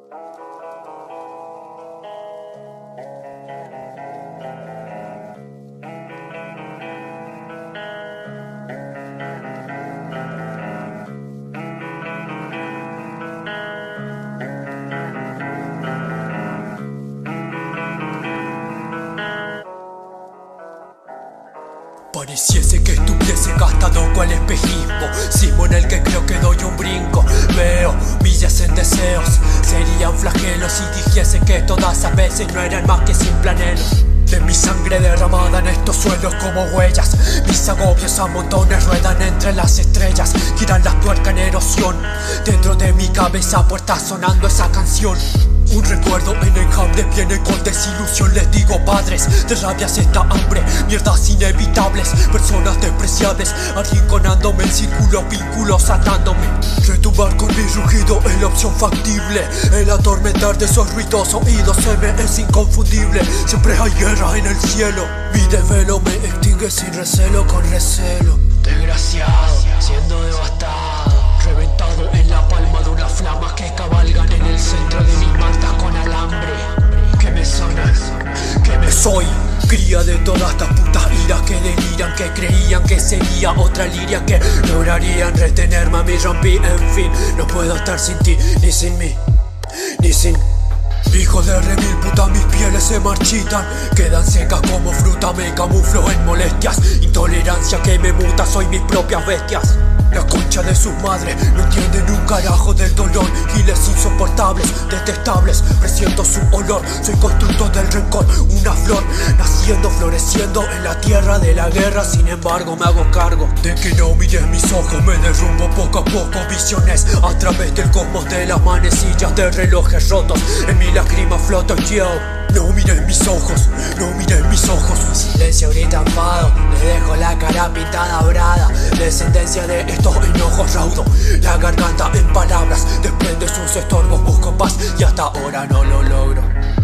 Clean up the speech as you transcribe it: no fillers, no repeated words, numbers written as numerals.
Pareciese que estuviese gastado cual espejismo, sismo en el que creo que doy un brinco. Veo millas en deseos, serían flagelos si dijese que todas a veces no eran más que simple anhelos. De mi sangre derramada en estos suelos como huellas, mis agobios a montones ruedan entre las estrellas. Giran las tuercas en erosión, dentro de mi cabeza puerta sonando esa canción. Un recuerdo en enjambre viene con desilusión. Les digo padres, de rabias esta hambre, mierdas inevitables, personas despreciables, arrinconándome en círculos, vínculos atándome. Retumbar con mi rugido es la opción factible, el atormentar de esos ruidos oídos se me es inconfundible. Siempre hay guerra en el cielo, mi desvelo me extingue sin recelo, con recelo. Desgraciado, siendo devastado, reventado en la palma de unas flamas que cabalgan en el centro de mis mantas con alambre. Que me sonan, que me soy, cría de todas estas putas iras que deliran, que creían que sería otra liria, que lograrían retenerme a mí. Rompí, en fin, no puedo estar sin ti, ni sin mí, ni sin. Hijo de remil puta, mis pieles se marchitan, quedan secas como fruta, me camuflo en molestias. Intolerancia que me muta, soy mis propias bestias. La concha de sus madres no entienden un carajo del dolor. Giles insoportables, detestables, presiento su olor. Soy constructor del rencor, una flor naciendo, floreciendo en la tierra de la guerra. Sin embargo me hago cargo de que no mires mis ojos, me derrumbo poco a poco. Visiones a través del cosmos de las manecillas de relojes rotos. En mi lágrima floto yo. No miren mis ojos, no miren mis ojos. Silencio grita enfado, le dejo la cara pintada dorada. Descendencia de estos enojos raudo, la garganta en palabras desprende sus estorbos, busco paz y hasta ahora no lo logro.